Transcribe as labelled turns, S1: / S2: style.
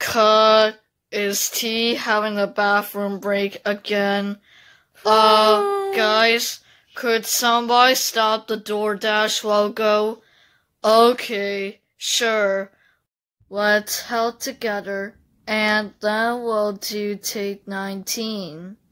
S1: Is T having a bathroom break again? Guys, could somebody stop the DoorDash logo? Okay, sure. Let's help together, and then we'll do take 19.